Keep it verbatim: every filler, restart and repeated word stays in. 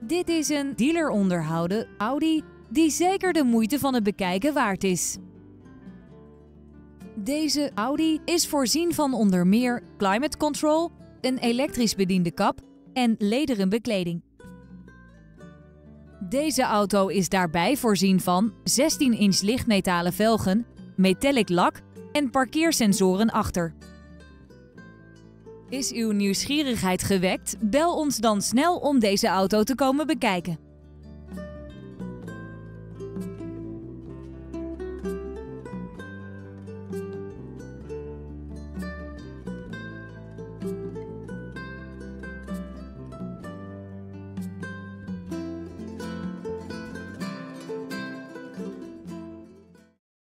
Dit is een dealer onderhouden Audi die zeker de moeite van het bekijken waard is. Deze Audi is voorzien van onder meer climate control, een elektrisch bediende kap en lederen bekleding. Deze auto is daarbij voorzien van zestien inch lichtmetalen velgen, metallic lak en parkeersensoren achter. Is uw nieuwsgierigheid gewekt? Bel ons dan snel om deze auto te komen bekijken.